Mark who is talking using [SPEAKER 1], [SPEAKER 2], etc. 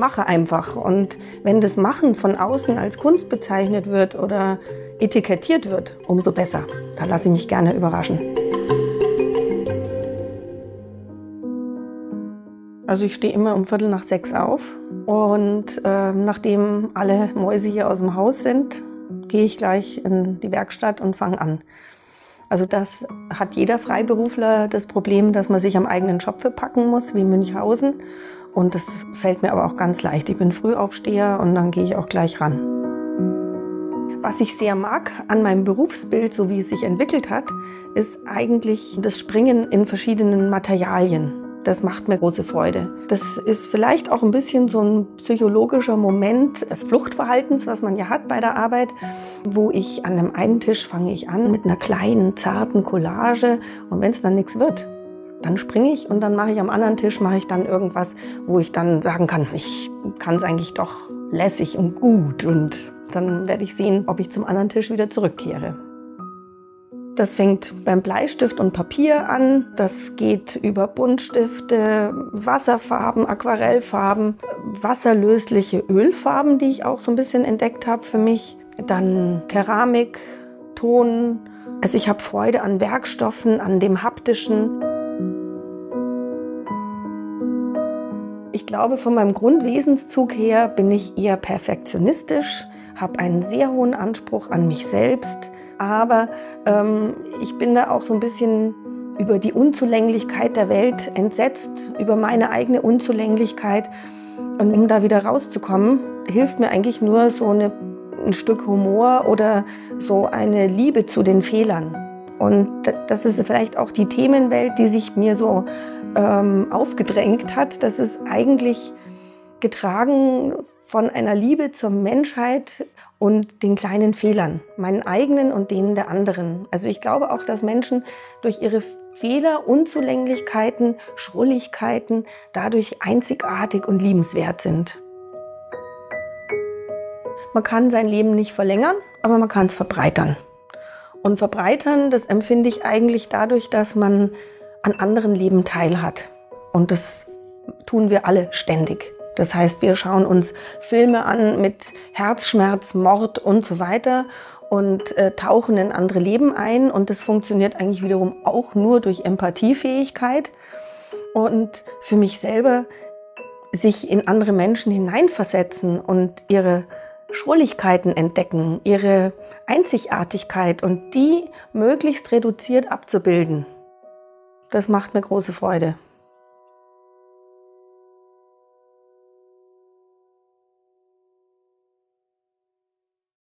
[SPEAKER 1] mache einfach. Und wenn das Machen von außen als Kunst bezeichnet wird oder etikettiert wird, umso besser. Da lasse ich mich gerne überraschen. Also ich stehe immer um 5:45 auf und nachdem alle Mäuse hier aus dem Haus sind, gehe ich gleich in die Werkstatt und fange an. Also das hat jeder Freiberufler das Problem, dass man sich am eigenen Job verpacken muss, wie in Münchhausen. Und das fällt mir aber auch ganz leicht. Ich bin Frühaufsteher und dann gehe ich auch gleich ran. Was ich sehr mag an meinem Berufsbild, so wie es sich entwickelt hat, ist eigentlich das Springen in verschiedenen Materialien. Das macht mir große Freude. Das ist vielleicht auch ein bisschen so ein psychologischer Moment des Fluchtverhaltens, was man ja hat bei der Arbeit, wo ich an dem einen Tisch fange ich an mit einer kleinen, zarten Collage und wenn es dann nichts wird, dann springe ich und dann mache ich am anderen Tisch dann irgendwas, wo ich dann sagen kann, ich kann es eigentlich doch lässig und gut und dann werde ich sehen, ob ich zum anderen Tisch wieder zurückkehre. Das fängt beim Bleistift und Papier an, das geht über Buntstifte, Wasserfarben, Aquarellfarben, wasserlösliche Ölfarben, die ich auch so ein bisschen entdeckt habe für mich, dann Keramik, Ton. Also ich habe Freude an Werkstoffen, an dem Haptischen. Ich glaube, von meinem Grundwesenszug her bin ich eher perfektionistisch, habe einen sehr hohen Anspruch an mich selbst. Aber ich bin da auch so ein bisschen über die Unzulänglichkeit der Welt entsetzt, über meine eigene Unzulänglichkeit. Und um da wieder rauszukommen, hilft mir eigentlich nur so ein Stück Humor oder so eine Liebe zu den Fehlern. Und das ist vielleicht auch die Themenwelt, die sich mir so aufgedrängt hat. Das ist eigentlich getragen von einer Liebe zur Menschheit und den kleinen Fehlern, meinen eigenen und denen der anderen. Also ich glaube auch, dass Menschen durch ihre Fehler, Unzulänglichkeiten, Schrulligkeiten dadurch einzigartig und liebenswert sind. Man kann sein Leben nicht verlängern, aber man kann es verbreitern. Und verbreitern, das empfinde ich eigentlich dadurch, dass man an anderen Leben teilhat. Und das tun wir alle ständig. Das heißt, wir schauen uns Filme an mit Herzschmerz, Mord und so weiter und tauchen in andere Leben ein. Und das funktioniert eigentlich wiederum auch nur durch Empathiefähigkeit. Und für mich selber sich in andere Menschen hineinversetzen und ihre Schrulligkeiten entdecken, ihre Einzigartigkeit und die möglichst reduziert abzubilden. Das macht mir große Freude.